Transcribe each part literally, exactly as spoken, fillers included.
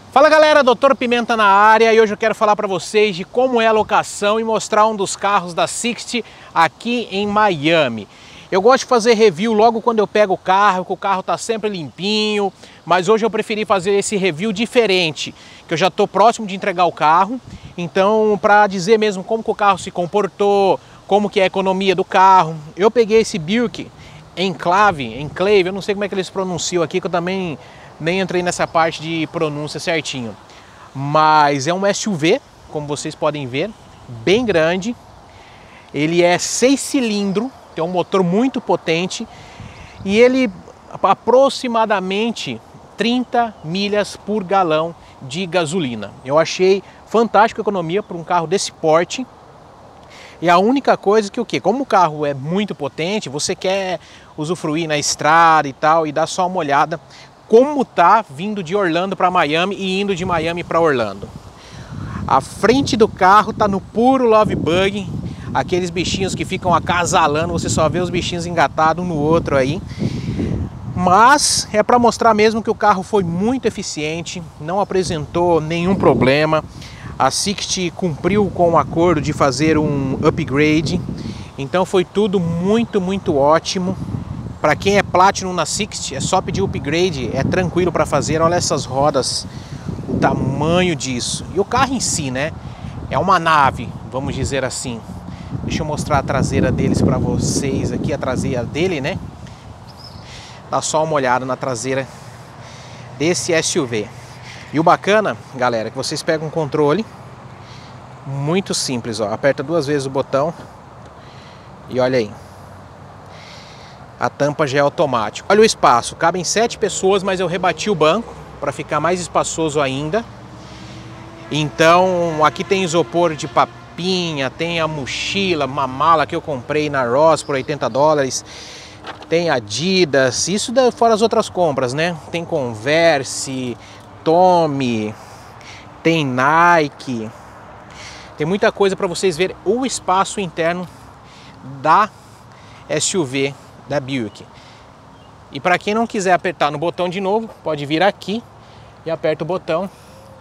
Fala galera, doutor Pimenta na área e hoje eu quero falar para vocês de como é a locação e mostrar um dos carros da Sixt aqui em Miami. Eu gosto de fazer review logo quando eu pego o carro, que o carro tá sempre limpinho, mas hoje eu preferi fazer esse review diferente, que eu já tô próximo de entregar o carro, então para dizer mesmo como que o carro se comportou, como que é a economia do carro. Eu peguei esse Buick Enclave, Enclave, eu não sei como é que eles pronunciam aqui, que eu também nem entrei nessa parte de pronúncia certinho, mas é um S U V, como vocês podem ver, bem grande. Ele é seis cilindros, tem um motor muito potente e ele aproximadamente trinta milhas por galão de gasolina. Eu achei fantástico a economia para um carro desse porte. E a única coisa que o que, como o carro é muito potente, você quer usufruir na estrada e tal e dar só uma olhada como tá vindo de Orlando para Miami e indo de Miami para Orlando. A frente do carro tá no puro love bug, aqueles bichinhos que ficam acasalando, você só vê os bichinhos engatados um no outro aí. Mas é para mostrar mesmo que o carro foi muito eficiente, não apresentou nenhum problema. A Sixt cumpriu com o acordo de fazer um upgrade, então foi tudo muito, muito ótimo. Para quem é Platinum na Sixt, é só pedir upgrade, é tranquilo para fazer. Olha essas rodas, o tamanho disso. E o carro em si, né? É uma nave, vamos dizer assim. Deixa eu mostrar a traseira deles para vocês aqui, a traseira dele, né? Dá só uma olhada na traseira desse S U V. E o bacana, galera, é que vocês pegam um controle muito simples, ó. Aperta duas vezes o botão e olha aí. A tampa já é automática. Olha o espaço, cabem sete pessoas, mas eu rebati o banco para ficar mais espaçoso ainda. Então, aqui tem isopor de papinha, tem a mochila, uma mala que eu comprei na Ross por oitenta dólares. Tem Adidas, isso fora as outras compras, né? Tem Converse, Tommy, tem Nike. Tem muita coisa para vocês verem o espaço interno da S U V da Buick. E para quem não quiser apertar no botão de novo, pode vir aqui e aperta o botão.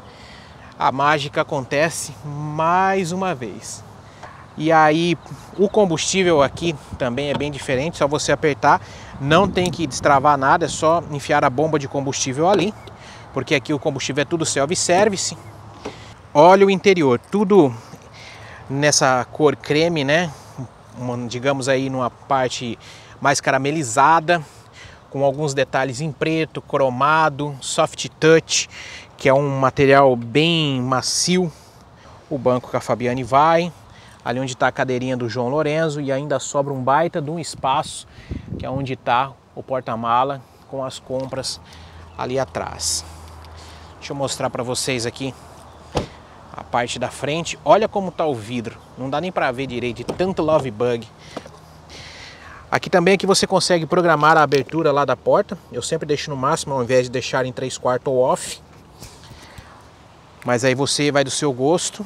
A mágica acontece mais uma vez. E aí o combustível aqui também é bem diferente, só você apertar, não tem que destravar nada, é só enfiar a bomba de combustível ali, porque aqui o combustível é tudo self-service. Olha o interior, tudo nessa cor creme, né? Uma, digamos aí numa parte mais caramelizada, com alguns detalhes em preto, cromado, soft touch, que é um material bem macio. O banco que a Fabiane vai, ali onde está a cadeirinha do João Lorenzo, e ainda sobra um baita de um espaço, que é onde está o porta-mala com as compras ali atrás. Deixa eu mostrar para vocês aqui a parte da frente. Olha como está o vidro, não dá nem para ver direito de tanto love bug. Aqui também é que você consegue programar a abertura lá da porta. Eu sempre deixo no máximo, ao invés de deixar em três quartos ou off. Mas aí você vai do seu gosto.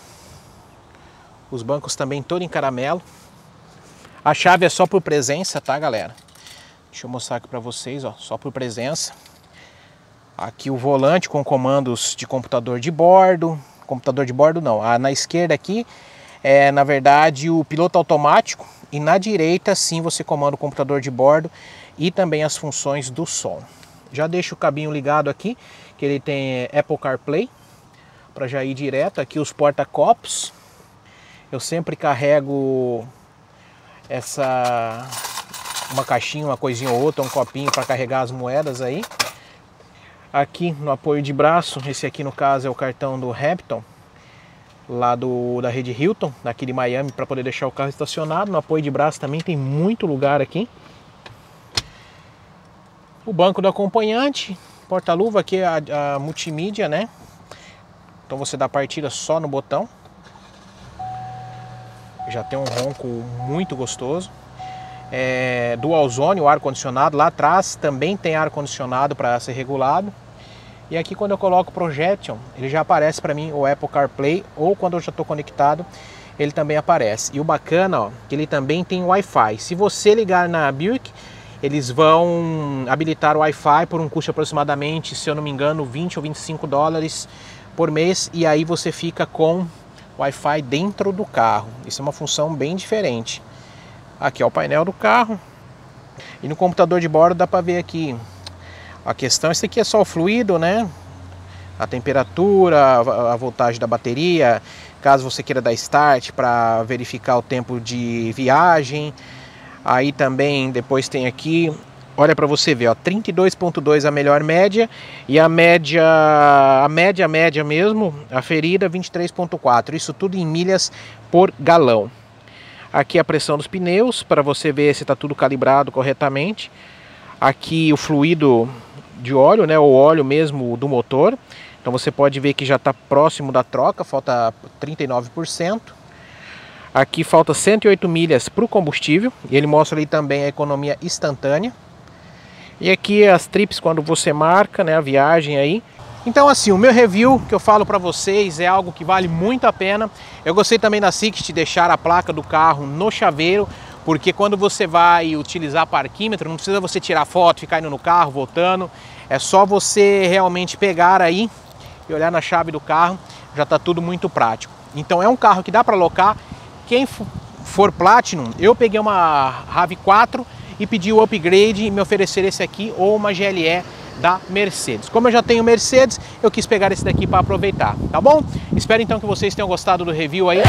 Os bancos também todo em caramelo. A chave é só por presença, tá, galera? Deixa eu mostrar aqui para vocês, ó, só por presença. Aqui o volante com comandos de computador de bordo. Computador de bordo não, ah, na esquerda aqui é na verdade o piloto automático. E na direita sim você comanda o computador de bordo e também as funções do som. Já deixo o cabinho ligado aqui, que ele tem Apple CarPlay, para já ir direto. Aqui os porta-copos. Eu sempre carrego essa uma caixinha, uma coisinha ou outra, um copinho para carregar as moedas aí. Aqui no apoio de braço, esse aqui no caso é o cartão do Hampton, lá do, da rede Hilton, daqui de Miami, para poder deixar o carro estacionado. No apoio de braço também tem muito lugar aqui. O banco do acompanhante, porta-luva, aqui é a, a multimídia, né? Então você dá partida só no botão. Já tem um ronco muito gostoso. É, dual zone, o ar-condicionado. Lá atrás também tem ar-condicionado para ser regulado. E aqui quando eu coloco o Projection, ele já aparece para mim o Apple CarPlay, ou quando eu já estou conectado, ele também aparece. E o bacana, ó, que ele também tem Wi-Fi. Se você ligar na Buick eles vão habilitar o Wi-Fi por um custo aproximadamente, se eu não me engano, vinte ou vinte e cinco dólares por mês, e aí você fica com Wi-Fi dentro do carro. Isso é uma função bem diferente. Aqui é o painel do carro, e no computador de bordo dá para ver aqui a questão. Esse aqui é só o fluido, né? A temperatura, a voltagem da bateria, caso você queira dar start para verificar o tempo de viagem. Aí também depois tem aqui, olha para você ver, ó, trinta e dois ponto dois a melhor média, e a média, a média média mesmo, a ferida vinte e três ponto quatro, isso tudo em milhas por galão. Aqui a pressão dos pneus, para você ver se está tudo calibrado corretamente. Aqui o fluido de óleo, né, o óleo mesmo do motor. Então você pode ver que já está próximo da troca, falta trinta e nove por cento. Aqui falta cento e oito milhas para o combustível, e ele mostra ali também a economia instantânea. E aqui as trips quando você marca, né, a viagem aí. Então assim, o meu review que eu falo para vocês é algo que vale muito a pena. Eu gostei também da Sixt deixar a placa do carro no chaveiro, porque quando você vai utilizar parquímetro, não precisa você tirar foto, ficar indo no carro, voltando. É só você realmente pegar aí e olhar na chave do carro, já está tudo muito prático. Então é um carro que dá para alocar. Quem for Platinum, eu peguei uma RAV quatro e pedi o upgrade e me oferecer esse aqui ou uma G L E da Mercedes. Como eu já tenho Mercedes, eu quis pegar esse daqui para aproveitar, tá bom? Espero então que vocês tenham gostado do review aí.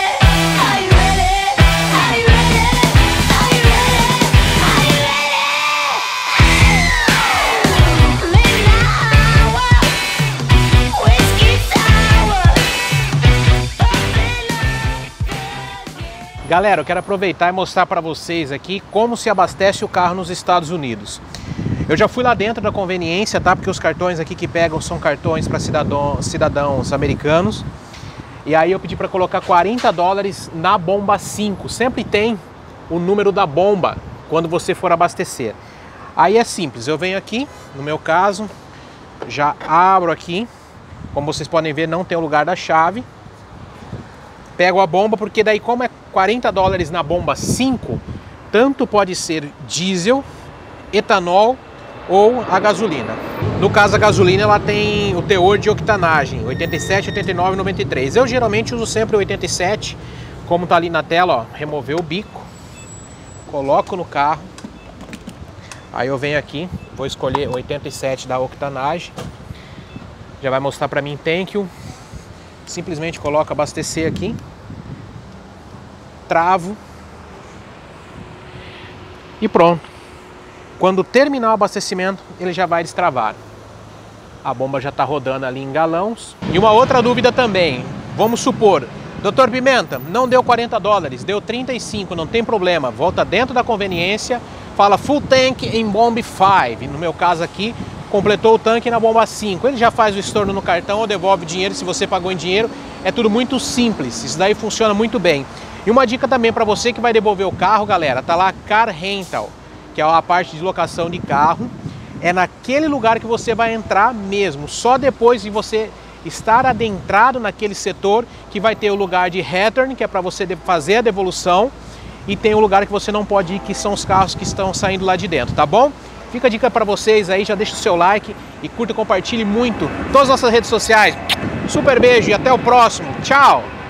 Galera, eu quero aproveitar e mostrar para vocês aqui como se abastece o carro nos Estados Unidos. Eu já fui lá dentro da conveniência, tá? Porque os cartões aqui que pegam são cartões para cidadão, cidadãos americanos. E aí eu pedi para colocar quarenta dólares na bomba cinco. Sempre tem o número da bomba quando você for abastecer. Aí é simples, eu venho aqui, no meu caso, já abro aqui. Como vocês podem ver, não tem o lugar da chave. Pego a bomba, porque daí como é quarenta dólares na bomba cinco, tanto pode ser diesel, etanol ou a gasolina. No caso a gasolina ela tem o teor de octanagem, oitenta e sete, oitenta e nove, noventa e três. Eu geralmente uso sempre o oitenta e sete, como tá ali na tela, ó, remover o bico, coloco no carro, aí eu venho aqui, vou escolher o oitenta e sete da octanagem, já vai mostrar para mim thank you. Simplesmente coloco abastecer aqui, travo e pronto. Quando terminar o abastecimento, ele já vai destravar. A bomba já está rodando ali em galões. E uma outra dúvida também, vamos supor, doutor Pimenta, não deu quarenta dólares, deu trinta e cinco, não tem problema, volta dentro da conveniência, fala full tank em bomb cinco, no meu caso aqui, completou o tanque na bomba cinco, ele já faz o estorno no cartão ou devolve o dinheiro se você pagou em dinheiro. É tudo muito simples, isso daí funciona muito bem. E uma dica também para você que vai devolver o carro, galera, tá lá Car Rental, que é a parte de locação de carro. É naquele lugar que você vai entrar mesmo, só depois de você estar adentrado naquele setor que vai ter o lugar de return, que é para você fazer a devolução, e tem o lugar que você não pode ir, que são os carros que estão saindo lá de dentro, tá bom? Fica a dica para vocês aí, já deixa o seu like e curta e compartilhe muito todas as nossas redes sociais. Super beijo e até o próximo. Tchau!